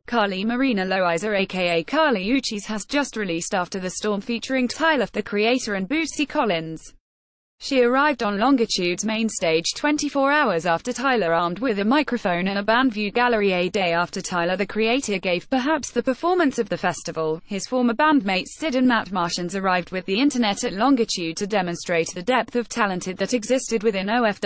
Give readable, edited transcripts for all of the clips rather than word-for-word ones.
Carly Marina Loiza aka Carly Uchis has just released After the Storm featuring Tyler, the Creator and Bootsy Collins. She arrived on Longitude's main stage 24 hours after Tyler, armed with a microphone and a band. View Gallery. A day after Tyler, the Creator, gave perhaps the performance of the festival, his former bandmates Sid and Matt Martians arrived with the internet at Longitude to demonstrate the depth of talent that existed within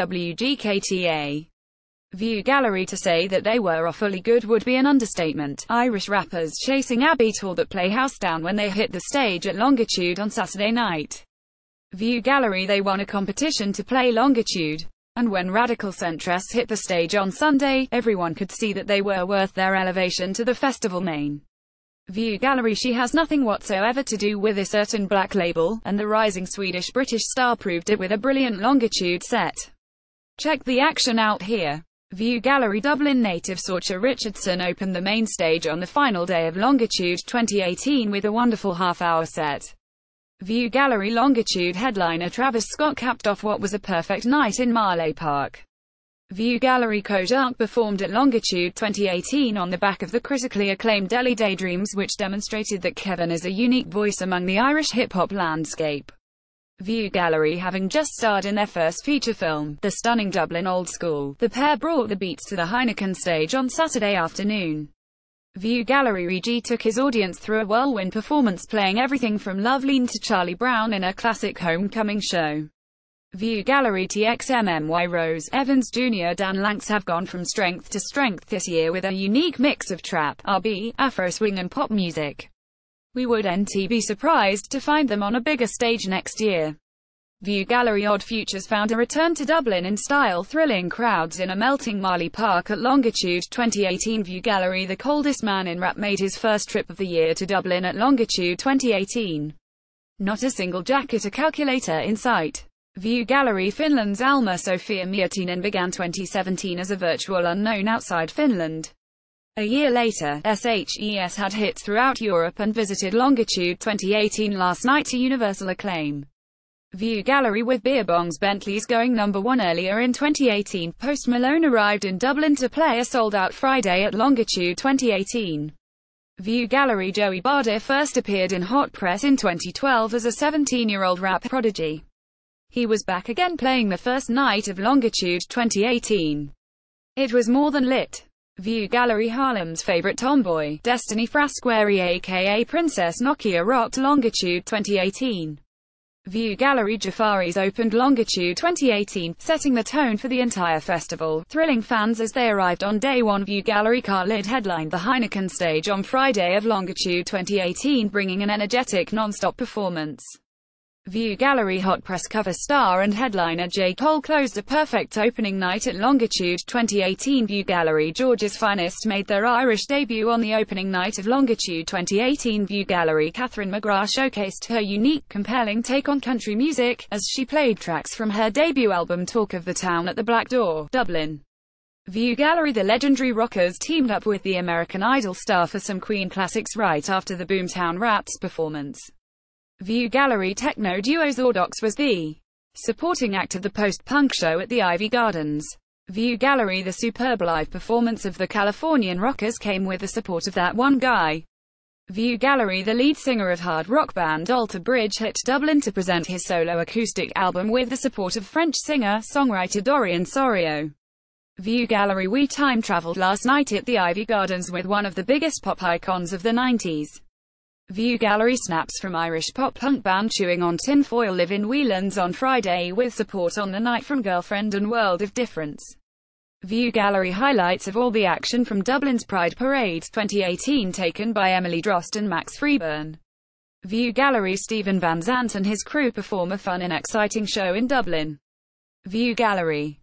OFWGKTA. View Gallery. To say that they were awfully good would be an understatement. Irish rappers chasing Abbey tore that Playhouse down when they hit the stage at Longitude on Saturday night. View Gallery. They won a competition to play Longitude. And when Radical Centress hit the stage on Sunday, everyone could see that they were worth their elevation to the festival name. View Gallery. She has nothing whatsoever to do with a certain black label, and the rising Swedish-British star proved it with a brilliant Longitude set. Check the action out here. View Gallery. Dublin native Sorcha Richardson opened the main stage on the final day of Longitude 2018 with a wonderful half-hour set. View Gallery. Longitude headliner Travis Scott capped off what was a perfect night in Marlay Park. View Gallery. Kojak performed at Longitude 2018 on the back of the critically acclaimed Delhi Daydreams, which demonstrated that Kevin is a unique voice among the Irish hip-hop landscape. View Gallery. Having just starred in their first feature film, The Stunning Dublin Old School, the pair brought the beats to the Heineken stage on Saturday afternoon. View Gallery. Reggie took his audience through a whirlwind performance, playing everything from Loveline to Charlie Brown in a classic homecoming show. View Gallery. TXMMY Rose Evans Jr. Dan Lanks have gone from strength to strength this year with a unique mix of trap, R&B, Afro swing and pop music. We wouldn't be surprised to find them on a bigger stage next year. View Gallery. Odd Futures found a return to Dublin in style, thrilling crowds in a melting Marlay Park at Longitude 2018. View Gallery. The coldest man in rap made his first trip of the year to Dublin at Longitude 2018. Not a single jacket or calculator in sight. View Gallery. Finland's Alma-Sofia Miettinen began 2017 as a virtual unknown outside Finland. A year later, SHES had hits throughout Europe and visited Longitude 2018 last night to universal acclaim. View Gallery. With Beer Bongs Bentleys going #1 earlier in 2018, Post Malone arrived in Dublin to play a sold-out Friday at Longitude 2018. View Gallery. Joey Bada first appeared in Hot Press in 2012 as a 17-year-old rap prodigy. He was back again playing the first night of Longitude 2018. It was more than lit. View Gallery. Harlem's favorite tomboy, Destiny Frasquari aka Princess Nokia rocked Longitude 2018. View Gallery. Jafaris opened Longitude 2018, setting the tone for the entire festival, thrilling fans as they arrived on day one. View Gallery. Khalid headlined the Heineken stage on Friday of Longitude 2018, bringing an energetic non-stop performance. View Gallery. Hot Press cover star and headliner J. Cole closed a perfect opening night at Longitude 2018. View Gallery. Georgia's Finest made their Irish debut on the opening night of Longitude 2018. View Gallery. Catherine McGrath showcased her unique, compelling take on country music, as she played tracks from her debut album Talk of the Town at the Black Door, Dublin. View Gallery. The legendary Rockers teamed up with the American Idol star for some Queen classics right after the Boomtown Rats performance. View Gallery. Techno duo Zordox was the supporting act of the post-punk show at the Ivy Gardens. View Gallery. The superb live performance of the Californian Rockers came with the support of that one guy. View Gallery. The lead singer of hard rock band Alter Bridge hit Dublin to present his solo acoustic album with the support of French singer-songwriter Dorian Sorio. View Gallery. We time-traveled last night at the Ivy Gardens with one of the biggest pop icons of the 90s. View Gallery. Snaps from Irish pop-punk band Chewing on Tin Foil live in Whelan's on Friday with support on the night from Girlfriend and World of Difference. View Gallery. Highlights of all the action from Dublin's Pride Parade 2018 taken by Emily Drost and Max Freeburn. View Gallery. Stephen Van Zandt and his crew perform a fun and exciting show in Dublin. View Gallery.